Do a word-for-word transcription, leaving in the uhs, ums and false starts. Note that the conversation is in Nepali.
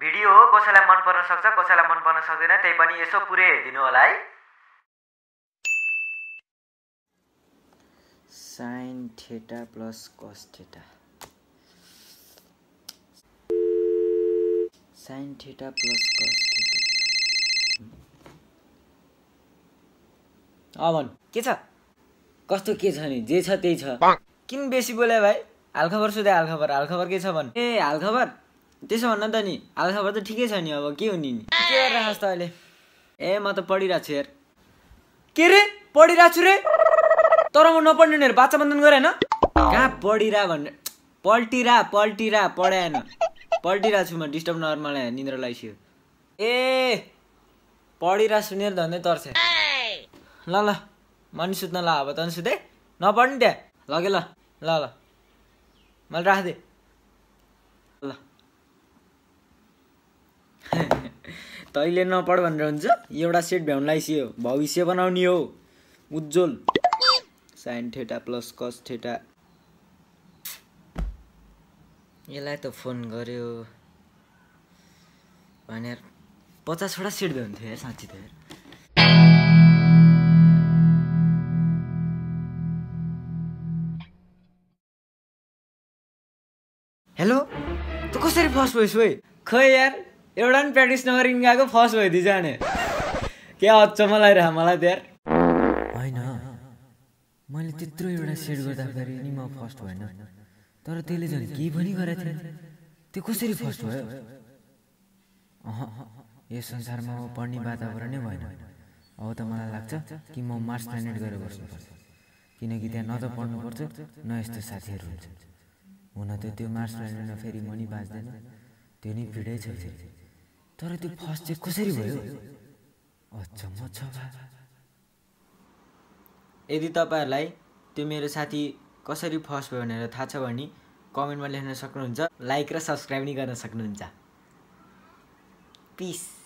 भिडियो हो, कसैलाई मन पर्न सक्छ कसैलाई मन पर्न सक्दैन, त्यही पनि यसो पुरै हेरिदिनु होला है। sin theta plus cos theta sin theta plus cos theta अवन के छ? कस्तो के छ नि? जे छ त्यही छ। किन बेसी बोले भाइ? हालखबर सुधे हालखबर हालखबर के छ भन्? ए हालखबर त्यसो भन्न त नि, हालखबर त ठिकै छ नि। अब के हो नि? के गरिरहेस् त अहिले? ए म त पढिरहेको छु यार। के रे पढिरहेको छु रे? तर म नपढ्ने नि बाचा बन्धन गरे हैन? कहाँ पढिरा भन्ने? पल्टिरा पल्टिरा पढाएन। पल्टिरहेको छु म, डिस्टर्ब नगर, मलाई निद्रा लागिसक्यो। ए पढिरा सुनेर धन्दै तर्छ। ल ल मनी सुत्न ल, अब तन सुते नपढ्ने त्यहाँ लगे ल ल ल मैले राख्दे ल। तैले नपढ भनेर हुन्छ? एउटा सेट भ्याउन लागिसक्यो। भविष्य बनाउने हो उज्जवल। sin theta plus cos theta. यसलाई त फोन गर्यो भनेर पचासवटा सेट भ्याउँथ्यो यार, साँच्ची त यार। हेलो तँ कसरी फर्स्ट भइस् ओइ? खै यार, एउटा पनि प्र्याक्टिस नगरिकन गएको फर्स्ट भइदिइ जाने। क्या अचम्म लागिरह मलाई त यार। होइन, मैले त्यत्रो एउटा सेट गर्दाखेरि नि म फर्स्ट भएन, तर त्यसले झन् केही पनि गरेको थिएन। त्यो कसरी फर्स्ट भयो? अह, यस संसारमा म पढ्ने वातावरणै भएन। अब त मलाई लाग्छ कि म मार्स प्लानेट गएर बस्नुपर्छ, किनकि त्यहाँ न त पढ्नुपर्छ न यस्तो साथीहरू हुन्छ। हुन त त्यो मार्स प्लानेटमा फेरि मनी बाँच्दैन, त्यो नि भिडै छ फेरि। तर त्यो फर्स्ट चाहिँ कसरी भयो? अचम्म छ। यदि तपाईँहरूलाई त्यो मेरो साथी कसरी फर्स्ट भयो भनेर थाहा छ भने कमेन्टमा लेख्न सक्नुहुन्छ। लाइक र सब्सक्राइब नि गर्न सक्नुहुन्छ। पिस।